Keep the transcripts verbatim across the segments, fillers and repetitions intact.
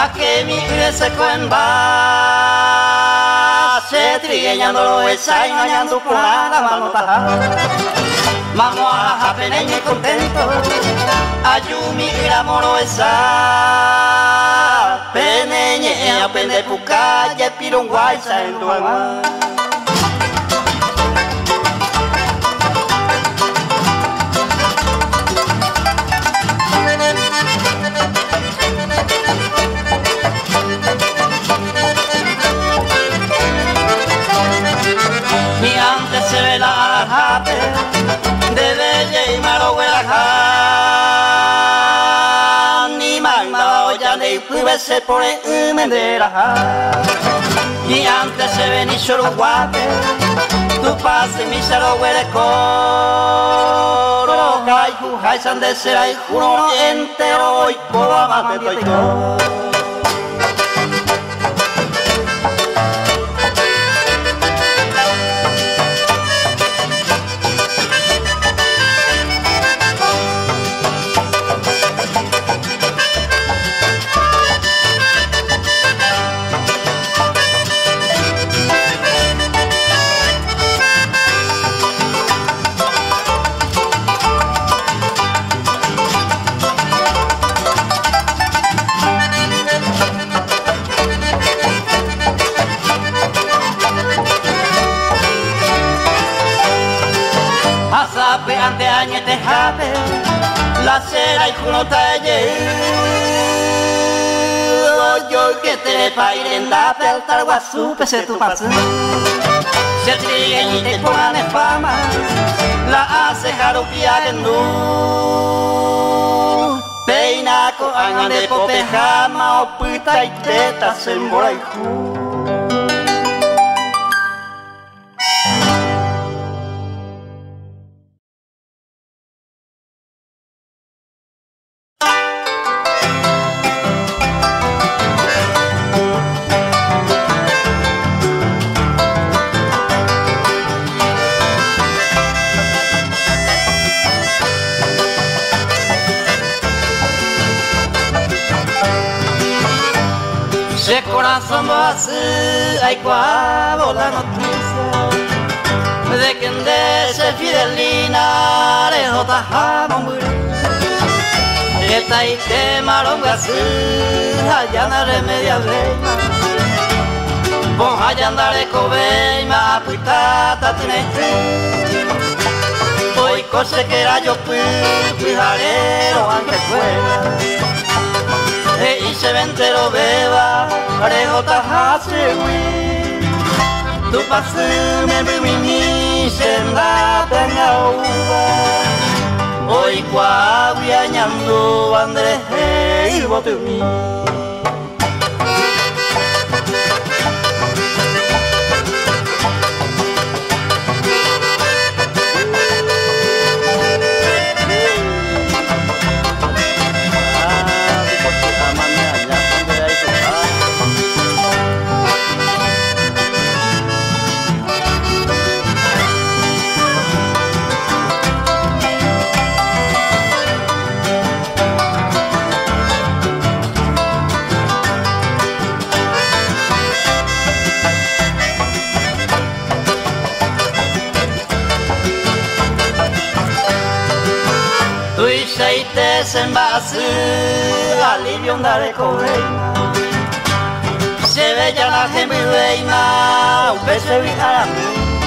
que mi se cuenba se trigueñando esa y no hallando por nada mano taja. Vamos a peneña y contento ayumi la moro esa peneña pende pucaya pirunguay sa en duama. Ni antes se ve la jape de bella y malo huelaja ni magma olla ni pubese por el menderaja ni antes se ve ni solo guape tu pase mi salo huele coro hay jujay san de ser hay juro entero y coba más de todo. Ante años te jape la cera y juno talle yo que te pairenda pel tal guasu pese tu paso se triguen y te pongan en fama la hace jarupia que no peina con angan de popejama o puta y tetas en boraijú. De corazón así hay cuavo la noticia de que en ese Fidelina lejos tajamos muy esta y te maronga así allá no remedia veima vos allá andaré cobeima puitata tenete hoy cose que era yo fui fijarero aunque fuera y se ventero beba, parejo tajase güey. Tu pase me vimini senda tanga uva. Hoy cuavi añando Andrés y botumi. Se envase alivio andare coveima se bella la gente veima un pese vijarami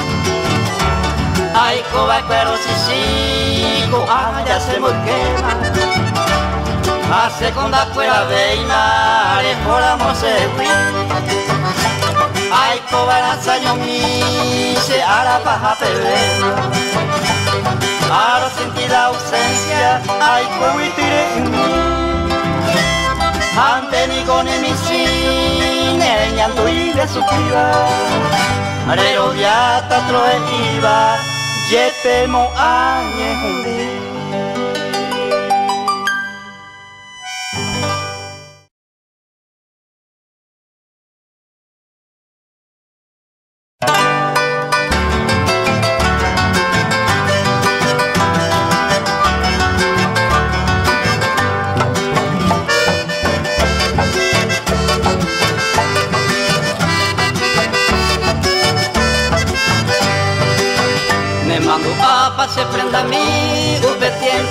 ay coba pero si si co ya se me quema a seconda quella veima le foramos se qui ay coba la saño mi se ara paja pebena ahora sentí la ausencia, ay, como y tiré en mí. Ante ni con mi cine, ñando y de su piba. Arero viata troe iba, yetemo añe hundí.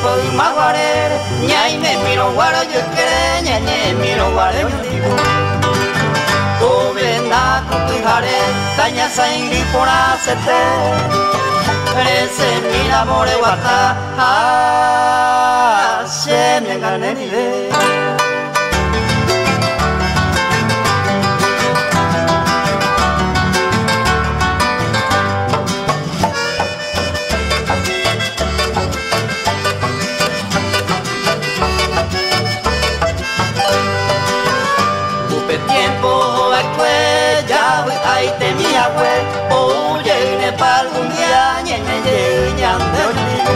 por maguare, ñay me miro guaro yo quiere, ñay miro guaro yo digo. Tovena kutujare, taña saingri por hacerte, ese mi amor de guata, ah, se me gané ni de. Ay te mi abue, oye Nepal un día ñeñe ñeñan de olvido.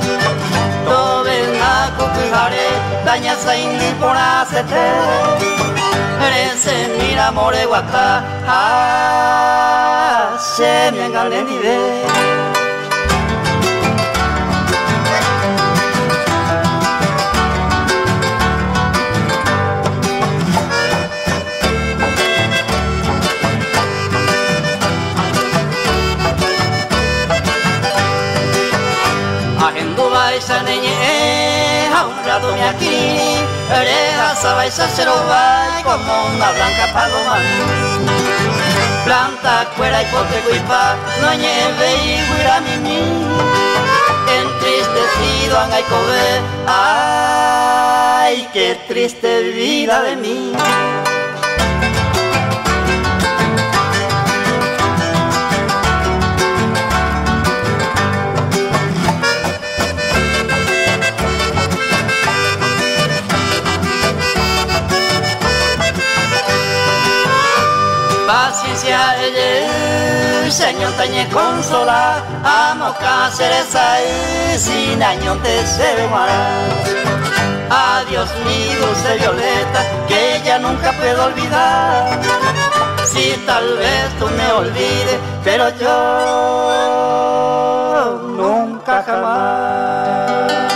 Tovena kutujare, daña saindi por hacerte, ese mi amor de guata, ah, se me engale ni de. Esa niñez, a un rato me aquí, oreja sabaisa se lo va como una blanca paloma. Planta, cuera y pote cuipa, no nieve y guira mimi, entristecido an ay cobe, ay, qué triste vida de mí. Paciencia ella, señor tañe consola, amo cáceres ahí, sin año te se guarda. Adiós mi dulce violeta, que ella nunca puedo olvidar. Si tal vez tú me olvides, pero yo nunca jamás.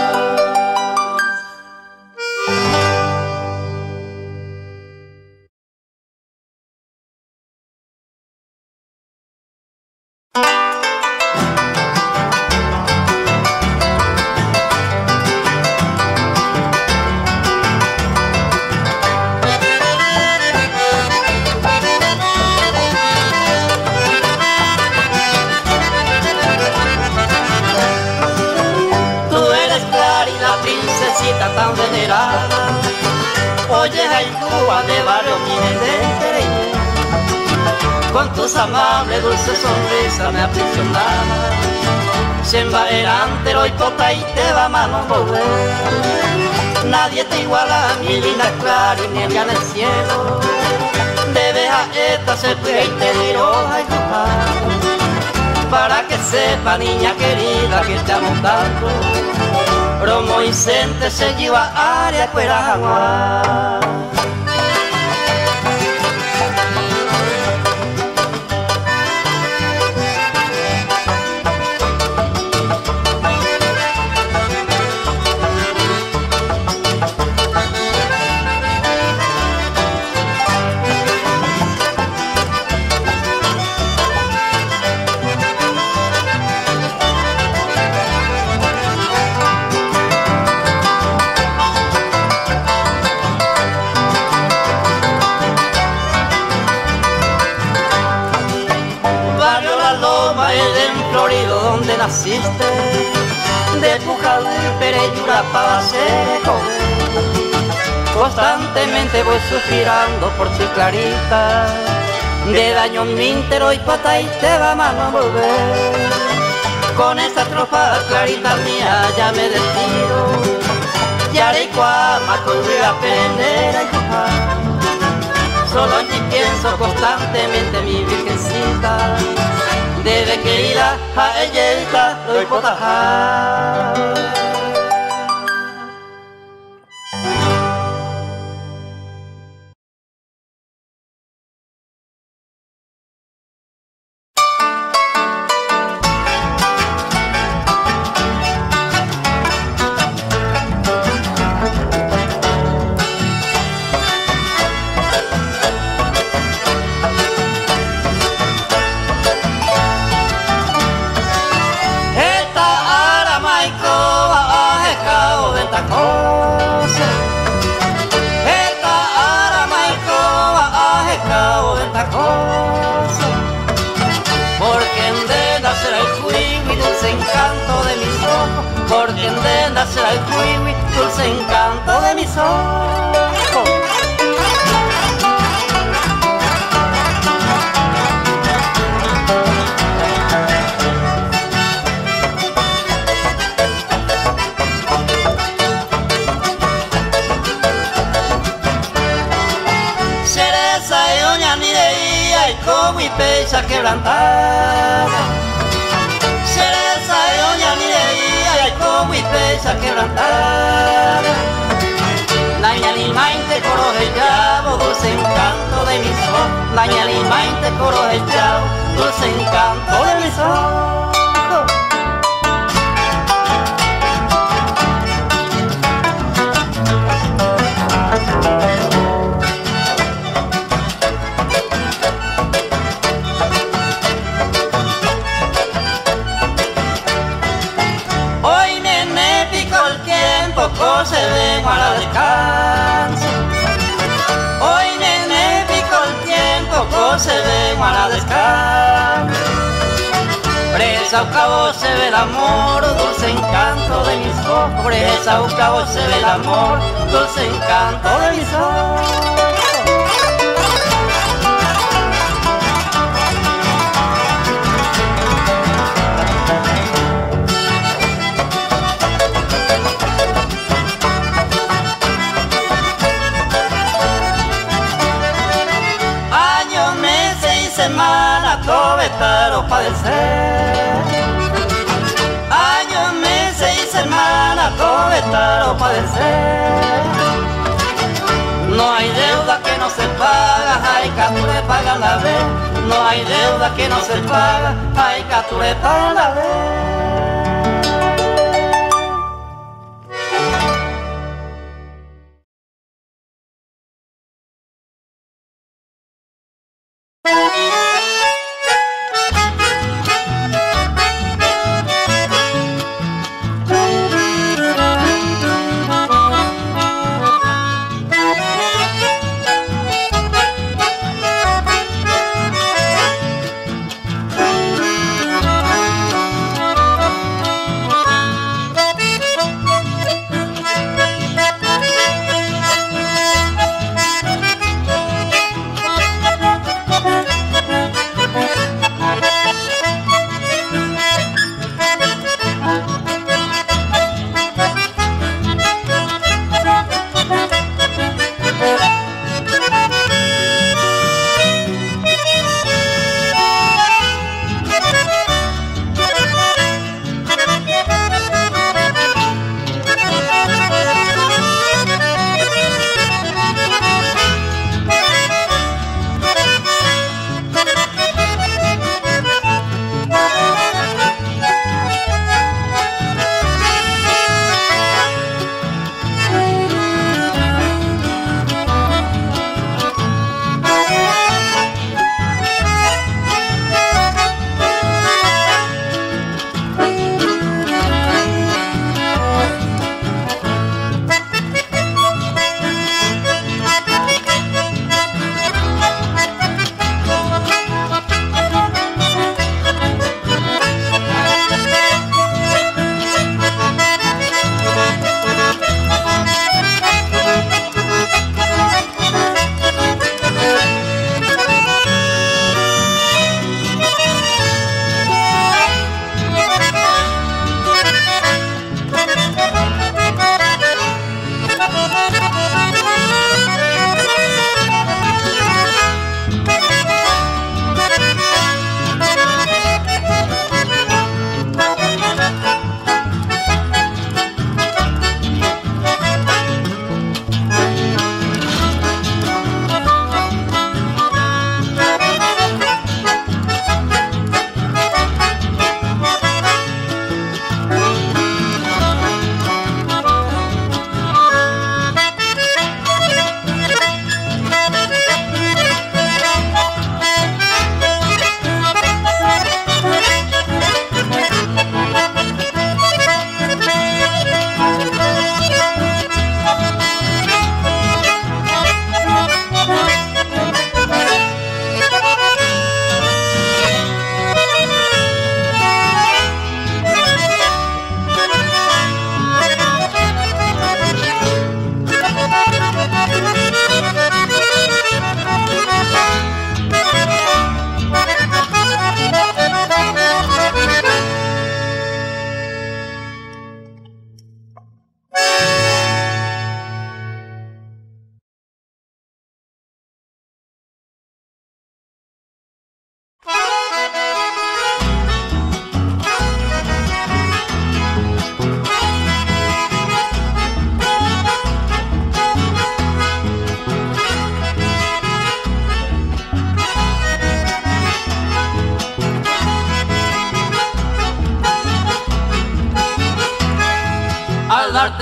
Tan venerada, oye ay Cuba de barrio Minendere, con tus amables dulces sonrisas me aprisionaba. Siembra erante y tota y te va a mano volver. Nadie te iguala a mi linda clara y niebla en el cielo. Debes a esta ser fría y te diró ay Cuba, para que sepa niña querida que te amo tanto. Romo y sente se lleva área cuera jaguar. Donde naciste, de Pujal, Pereyura, Paseco. Constantemente voy suspirando por ti clarita, de daño míntero y pata y te va a mano volver. Con esta tropa clarita mía ya me despido, Yarecoa, Macorrea, Penera y Cujal. Solo en ti pienso constantemente mi virgencita, debe que ir a ella lo hipotajar. Esta ara maiko esta cosa. Esta arama y coba ha estado esta cosa. Porque en denda será el juiwi, dulce encanto de mis ojos. Porque en denda será el juiwi, dulce encanto de mis ojos. Como y pecha quebrantada, cereza de doña Mireia, y como y pecha quebrantada. Naña limainte coro de chavo, dulce encanto de mis ojos. Naña limainte coro de chavo, dulce encanto de mis ojos. Se vengo a la descanso. Hoy nene pico el tiempo, co se vengo a la descanso. Presa o cabo se ve el amor, dulce encanto de mis ojos. Presa o cabo se ve el amor, dulce encanto de mis ojos. Semana, todo estar padecer. Años, meses y semanas, todo estar padecer. No hay deuda que no se paga, hay que le pagan la vez. No hay deuda que no se paga, hay que le pagan la vez.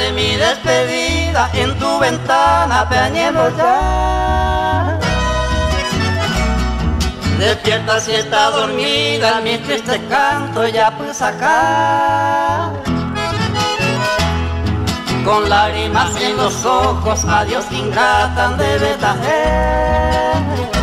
ante mi despedida en tu ventana peañendo ya. Despierta si está dormida, mi triste canto ya pues acá. Con lágrimas en los ojos, adiós ingrata de vetaje.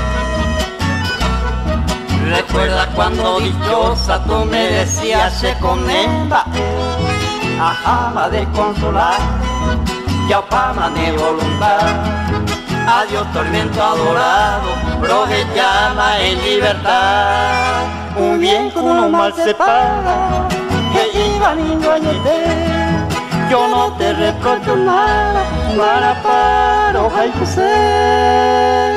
Recuerda cuando dichosa tú me decías se comenta, ajá, de consolar, ya pama de voluntad. Adiós tormento adorado, broje llama en libertad. Un bien con un mal se paga, que iba niño añete. Yo no te reprocho nada, Maraparo, ay José.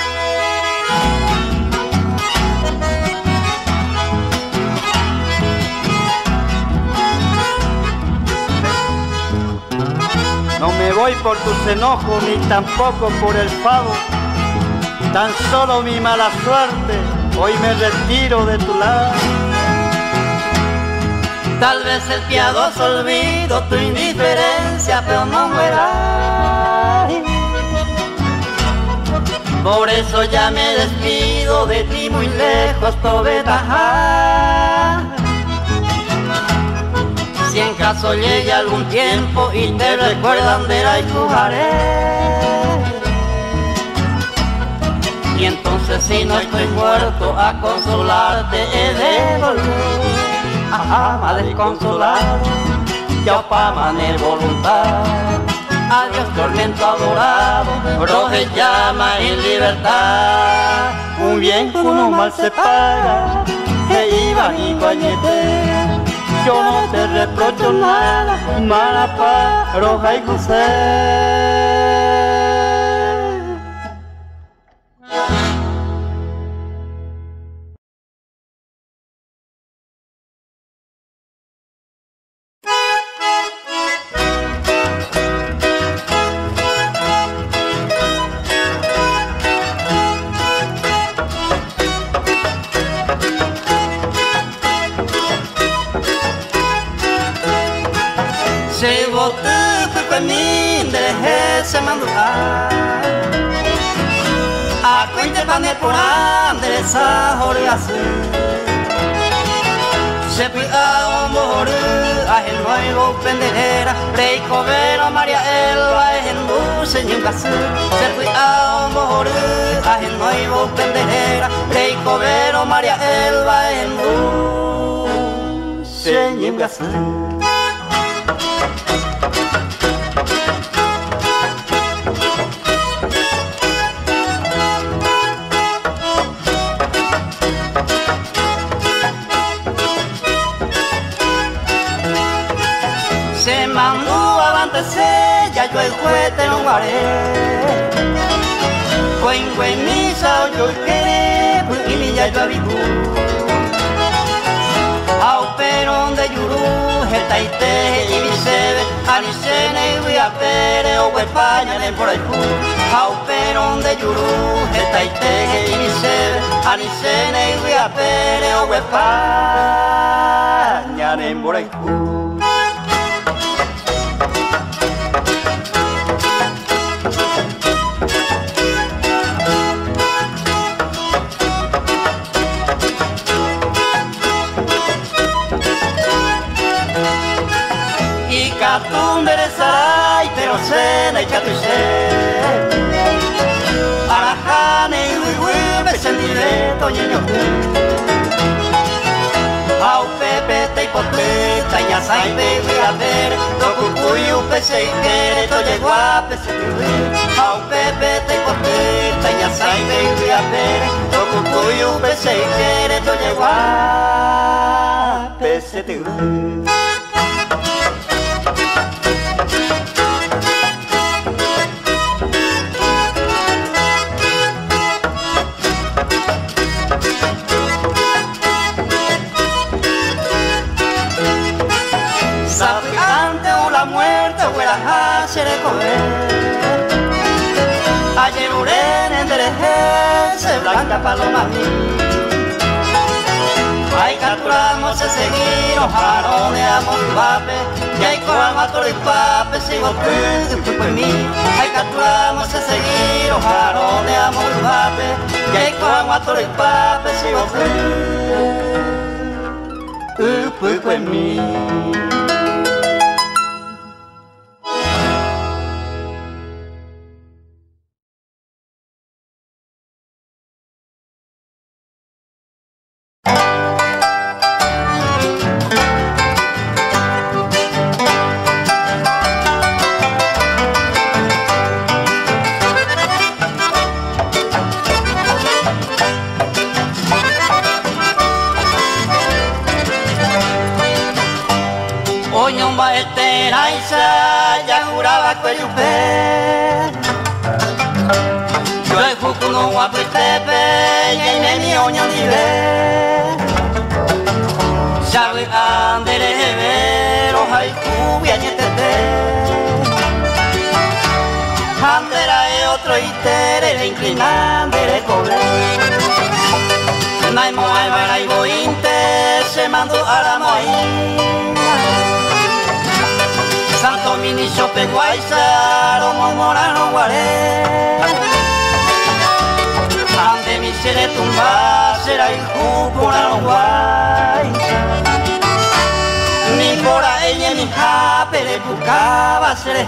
No me voy por tus enojos ni tampoco por el pavo, tan solo mi mala suerte, hoy me retiro de tu lado. Tal vez el piadoso olvido tu indiferencia, pero no muera. Por eso ya me despido de ti muy lejos, Tobetaja. Si en caso llegue algún tiempo y te recuerdan de la jugaré. Y entonces si no estoy muerto a consolarte he de volver. Ama desconsolado, ya pa' maner voluntad. Adiós tormento adorado, broje llama en libertad. Un bien con un mal se paga, que iba y bañete. Yo no te reprocho nada, Maraparo, ay José. Se bote fue con mi de se mandó a cuente pane por ande esa jorgasu. Se fue a un moro a el nuevo pendejera, rey cobero María Elba es en dulce y un casu. Se fue a un moro a el nuevo pendejera, rey cobero María Elba es en dulce y un casu. Se mandó avante ya yo el juguete no guaré. Cuen cuen misa yo el queré, pues y mi ya yo abijú. Au perón de yurú, el taite y mi sebe, anicene y voy a pere o huepaña en por ahí. Au perón de yurú, el taite y mi sebe, anicene y voy a pere o huepaña en por ahí. Catumbre saray, pero cena y catuche. Arajane y huihui, besendire, toñeño. Au pepe te hipoteta, ya sabe, voy a ver. Tocucuyu, pese y quere, toye guape, se tuve. Au pepe te hipoteta, ya sabe, voy a ver. Tocucuyu, pese y quere, toye guape, se tuve. Ante o la muerte o la hace de comer. Ayer uren en dereje, se blanca paloma mí. Ay, capturamos calculamos a seguir, jaroneamos pape, y ahí cojamos a todo el pape, si vos tú, pues mí, ahí calculamos a seguir, jaroneamos pape, y ahí cojamos a todo el pape, si vos tú, pues pues mí. Ya juraba que yo pe yo el juco no guapo y tepe y en el mío ni ve sabe andere vero hay cubia ni tete andera e otro itere inclinante de cobre naimo ay bara y bointe se mandó a la moina Santo Minicho Peguaisa, Romo Morano Guaré. Ande mi sere tumba, será el Jupurano Guaisa. Ni por ella ni jape le buscaba ser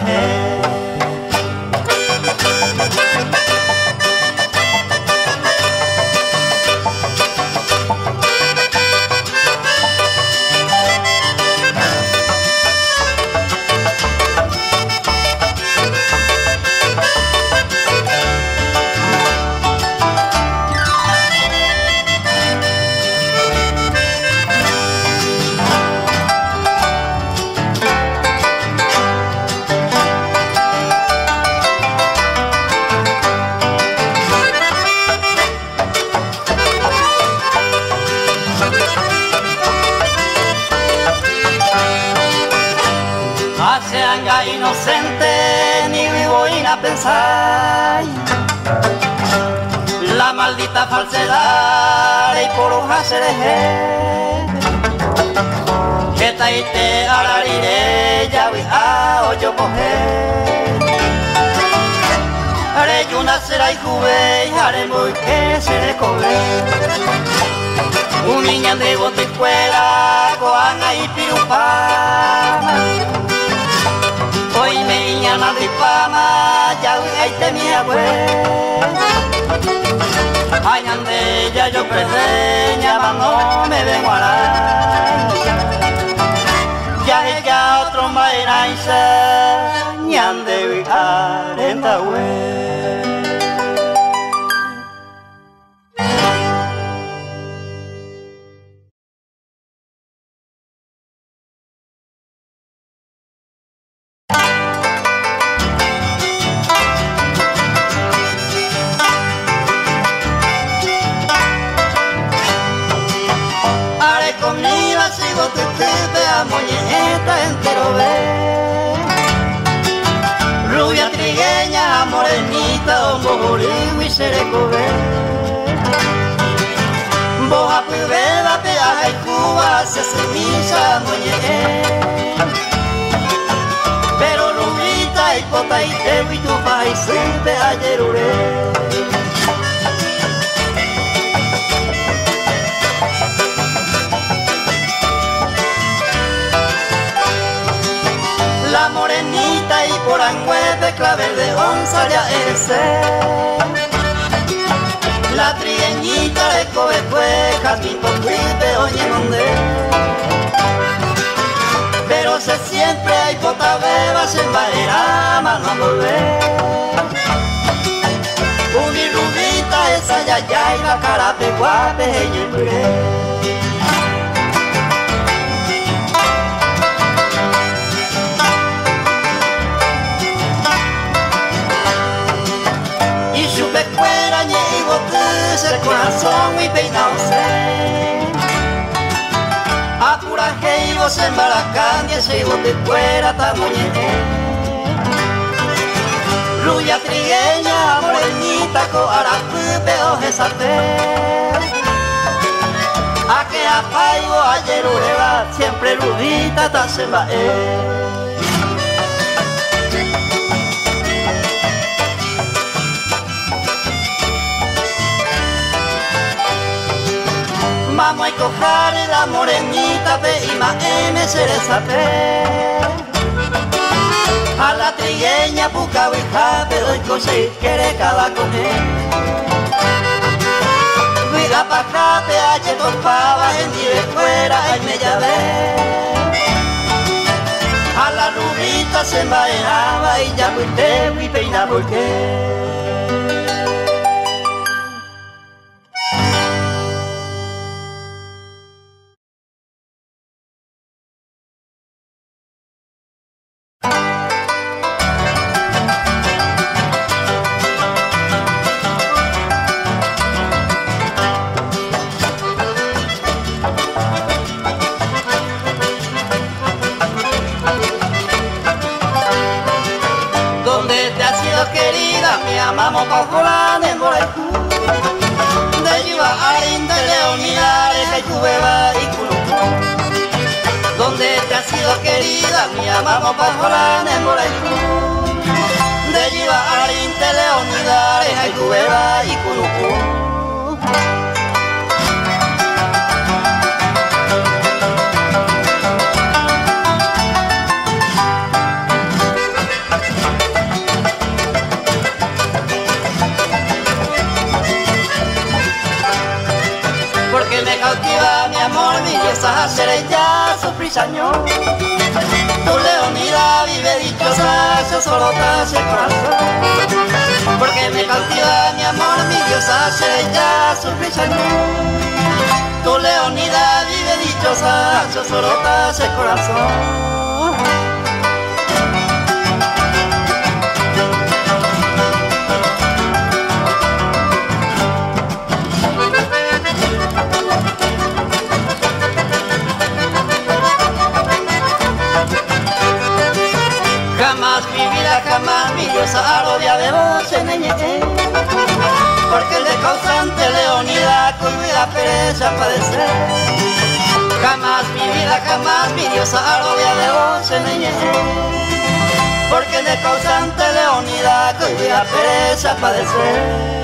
inocente ni vivo y a pensar la maldita falsedad y por hoja se dejé que taite arariré ya vi a ocho coger haré una será y juve y haré muy que se le cobre un niño de bote escuela coana y pirupana hoy me llama de fama, ya ahí te mi abuela. Ay, ande, ya yo preseña, no me vengo a la. Ya ella otro maera y se, ñande vi arenta güey. Moñeta entero ve rubia trigueña, morenita, un bojorío y sereco ve boja pibeba, peaja y cuba, se semilla moñeta pero rubita y cota y teo y tu país siempre ayer uré la morenita y por angüete clavel de onza ya ese la trigueñita de cobecue jazmín ponguite oye donde pero se siempre hay pota bebas en baera mano a volver Ubi rubita esa ya ya y la cara peguape y el puré el corazón y peinado se apura que vos en Baracán y ese vos de fuera tamoñé rubia trigueña morenita co aracu peo jesate a que apaigo ayer ureba, siempre rubita tasema eh. Vamos a cojar la morenita pe y ma eme cereza pe. A la trigueña puca huija pe doy cosa y quiere cada comer. Huiga pa' acá pe ache topaba en dive fuera ay me llave. A la rubita se envainaba y ya fuiste y peina porque. Amamos pa' Jolán en Bolecú, de Yiva Arin, de Leonidares, de Cubeba y Culucú. Donde te has sido querida, mi amamos pa' Jolán en Bolecú, de Yiva Arin, de Leonidares, de Cubeba y Culucú. Me cautiva mi amor, mi diosa seré ya su prisaño. Tu Leonida vive dichosa, yo solo te hace corazón. Porque me cautiva mi amor, mi diosa seré ya su prisaño. Tu Leonida vive dichosa, yo solo te hace corazón. Jamás mi vida, jamás mi diosa rodea de vos en ella. Porque el de causante Leonida con vida pereza padecer. Jamás mi vida, jamás mi diosa rodea de vos en ella. Porque el de causante Leonida con vida pereza padecer.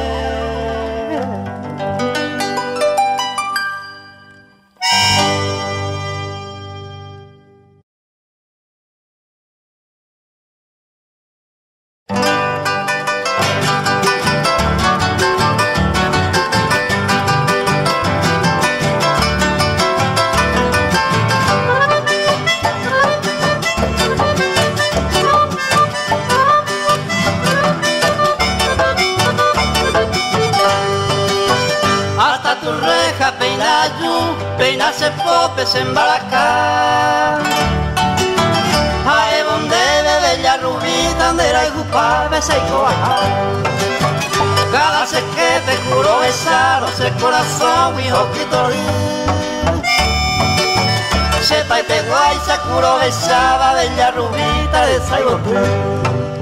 Peinarse popes en Balacá. Ae donde bebe la rubita, donde era y jupa, besa y cobaja. Cada se que te juro besaros el corazón, mi ojito sepa y pegua y se juro besaba, bella rubita de Saibotú.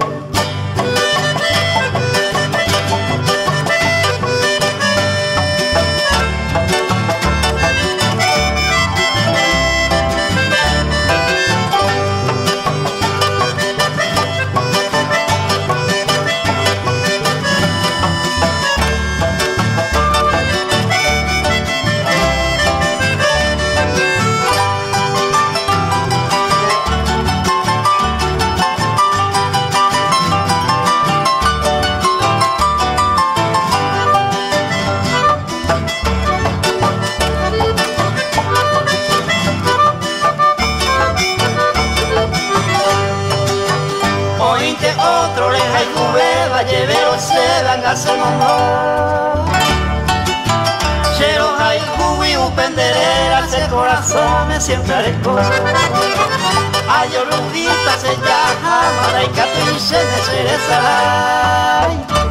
Llevero se van a ser mamá. Chero hay jubi upenderera, ese corazón me siempre haré cosa. Ayo rubita se llama, maraika pinche de cereza.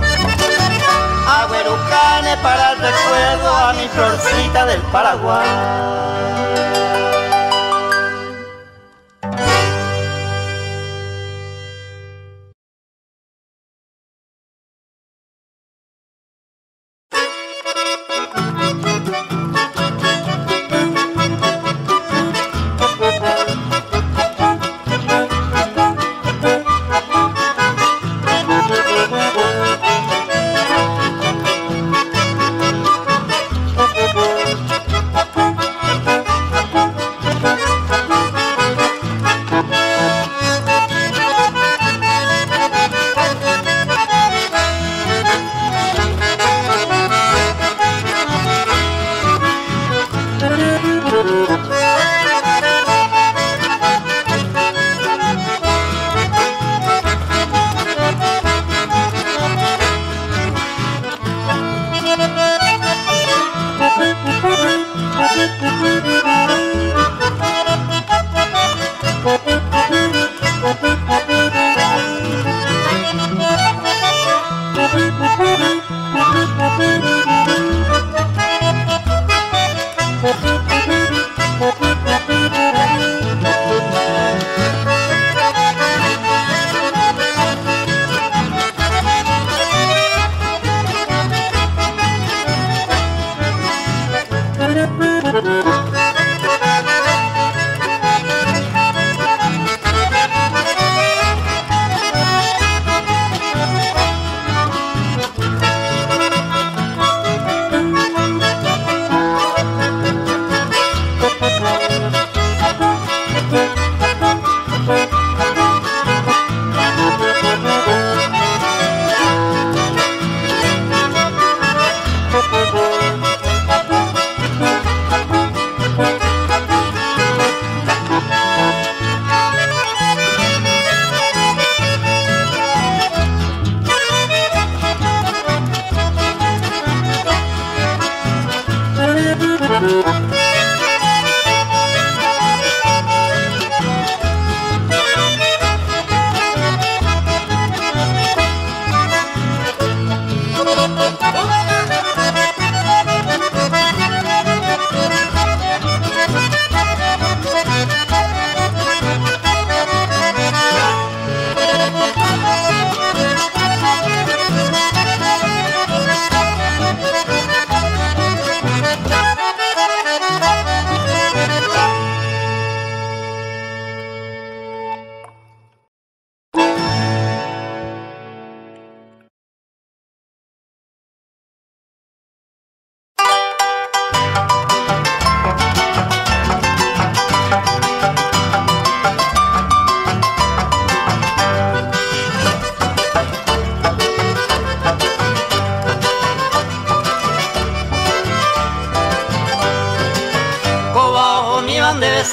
Agüerucane para el recuerdo a mi florcita del Paraguay.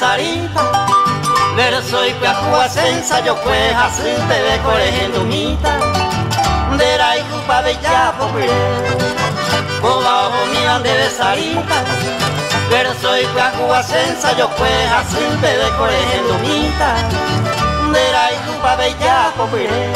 sarita, pero soy cuajua sensa, yo pues así te ve corriendo mita, de la igupa bella popire, boba o mía de sarita, pero soy cuajua sensa, yo pues así te ve corriendo mita, de la igupa bella popire.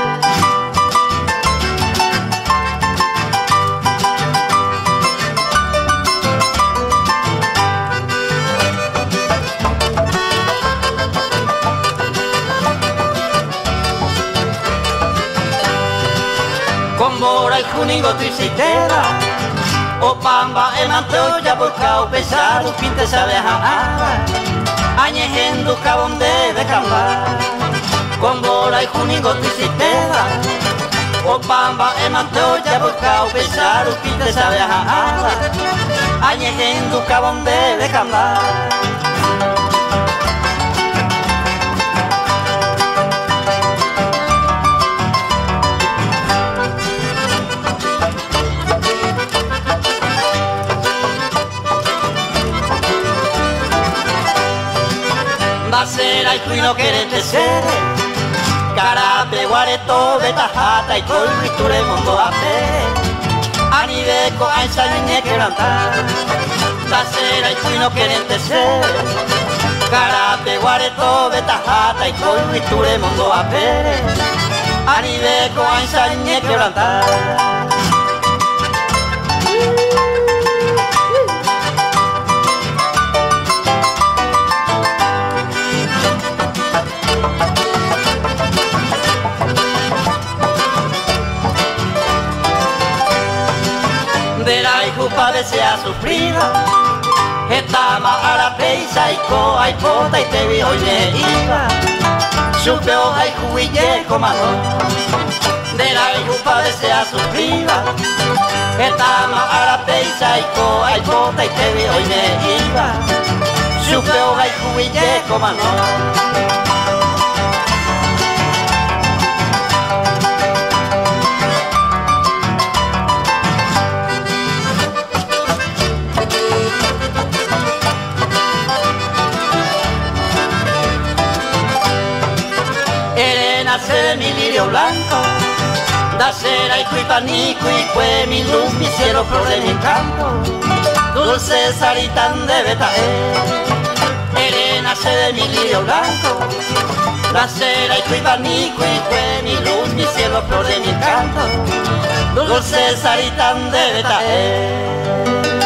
Combora y junigo tricitera, o pamba el mantoya buscao pesar, un pinte sabe a añejendo cabón de cambar. Combora y junigo tricitera, o pamba el mantoya buscao pesar, un pinte sabe a añejendo cabón de cambar. Basera y cuino querente ser, carape, guareto, betajata y colmo y ture mundo a ver, anideco, ancha, niñe que cantar. Basera y cuino querente ser, carape, guareto, betajata y colmo y ture mundo a ver, anideco, ancha, niñe que cantar. De la hijupa desea sufrida, estama a la peisa y coa y pota y te vi hoy me iba, supe hoja y juguille comando. De la hijupa desea sufrida, estama a la peisa y coa y pota y te vi hoy me iba, supe hoja y juguille comando. De mi lirio blanco, da cera y cuipanico y fue mi luz, mi cielo, flor de mi campo, dulce saritán de Betaé. Eres nace de mi lirio blanco, da cera y cuipanico y fue mi luz, mi cielo, flor de mi canto, dulce saritán de Betaé.